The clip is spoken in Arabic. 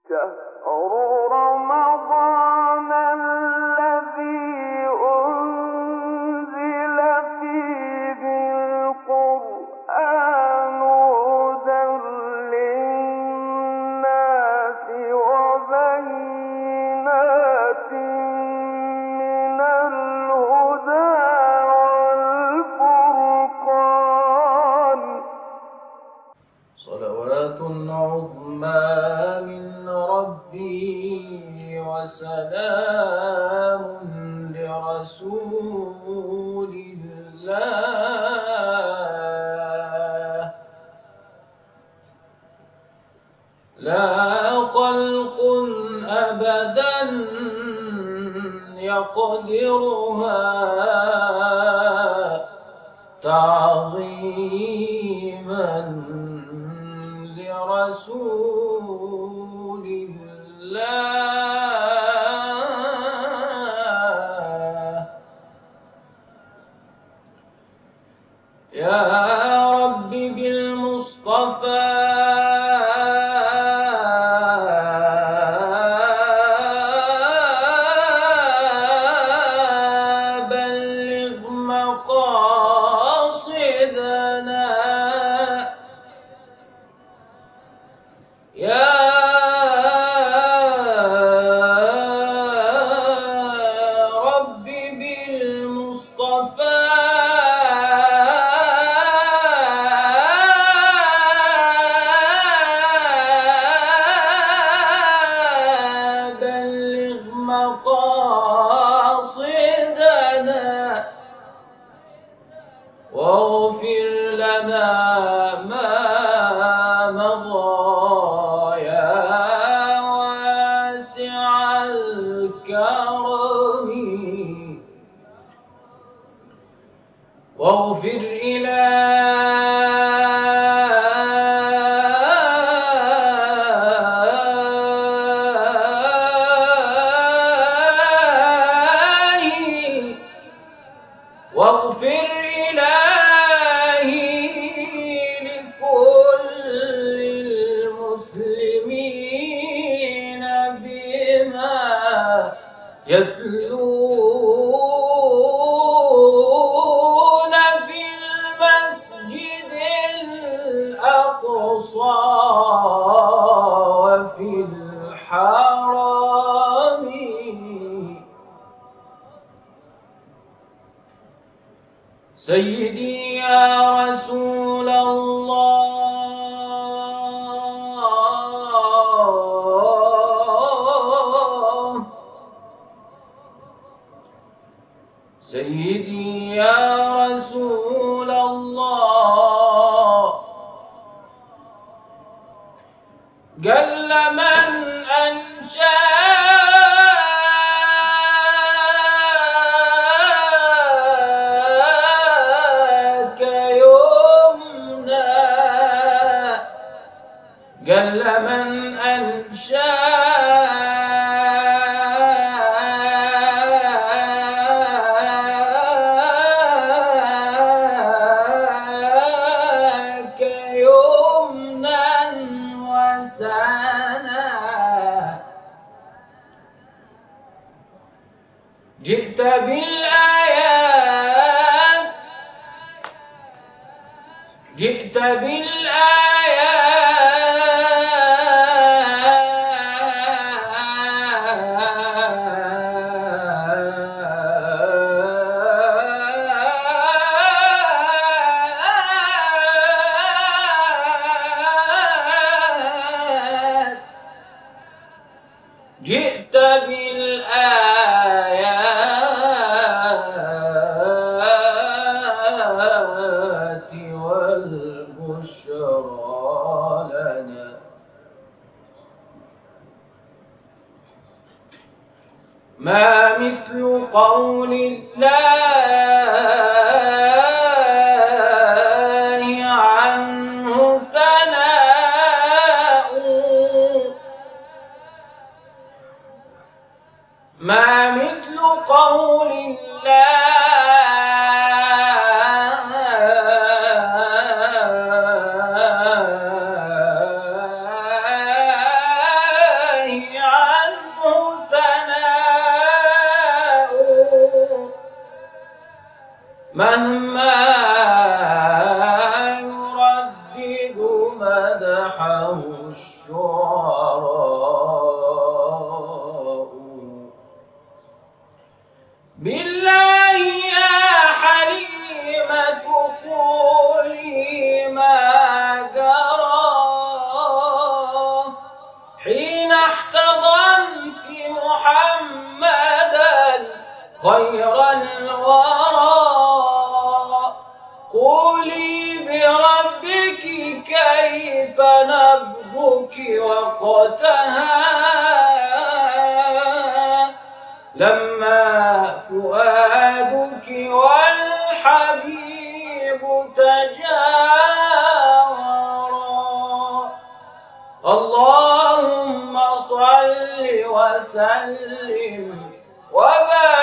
صلوات عظمى من ربي وسلام لرسول الله. لا خلق أبدا يقدرها تعظيما لرسول الله. يا رب بالمصطفى بلغ مقاصدنا. يا رب بالمصطفى بلغ مقاصدنا واغفر لنا ما مضى يا واسع الكرم. واغفر واغفر إلهي لكل المسلمين بما يتلون في المسجد الأقصى وفي الحرم. سيدي يا رسول الله. سيدي يا رسول الله. قل من أنشاك يمنى. قل من أنشاك يمنا وسنا. جئت بالآيات جئت جئت بالآيات والبشرى لنا. ما مثل قول الله عنه ثناء. ما مثل قول الله مهما يردد مدحه الشعراء. بالله يا حليمة قولي ما جرى حين احتضنت محمدا خير الورى. قولي بربك كيف نبضك وقتها لما فؤادك والحبيب تجاورا. اللهم صل وسلم وبارك